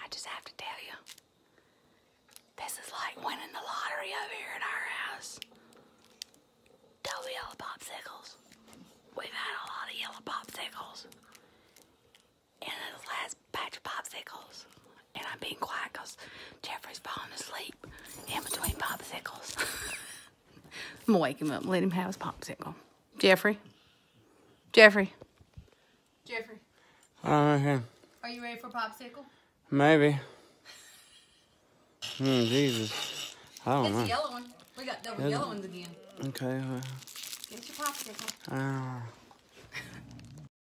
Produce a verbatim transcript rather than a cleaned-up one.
just have to tell you, this is like winning the lottery over here at our house. Double yellow popsicles. We've had a lot of yellow popsicles. And this last batch of popsicles. And I'm being quiet because Jeffrey's falling asleep in between popsicles. I'm gonna wake him up and let him have his popsicle. Jeffrey? Jeffrey? Jeffrey? Oh, okay. Are you ready for popsicle? Maybe. Hmm, Jesus. I don't It's know. the yellow one. We got double Is yellow it? ones again. Okay. Uh, Get your popsicle. uh,